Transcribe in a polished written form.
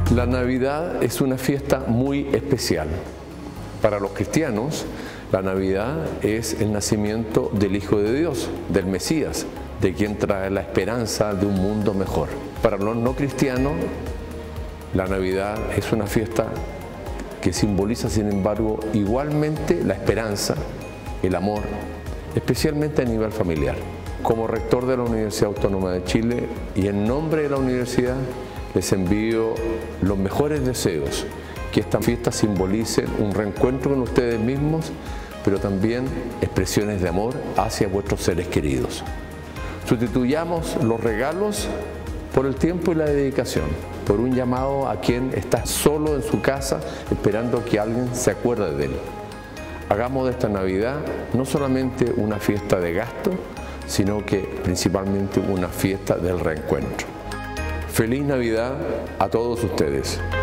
La Navidad es una fiesta muy especial. Para los cristianos, la Navidad es el nacimiento del Hijo de Dios, del Mesías, de quien trae la esperanza de un mundo mejor. Para los no cristianos, la Navidad es una fiesta que simboliza, sin embargo, igualmente la esperanza, el amor, especialmente a nivel familiar. Como rector de la Universidad Autónoma de Chile y en nombre de la universidad, les envío los mejores deseos, que esta fiesta simbolice un reencuentro con ustedes mismos, pero también expresiones de amor hacia vuestros seres queridos. Sustituyamos los regalos por el tiempo y la dedicación, por un llamado a quien está solo en su casa esperando que alguien se acuerde de él. Hagamos de esta Navidad no solamente una fiesta de gasto, sino que principalmente una fiesta del reencuentro. Feliz Navidad a todos ustedes.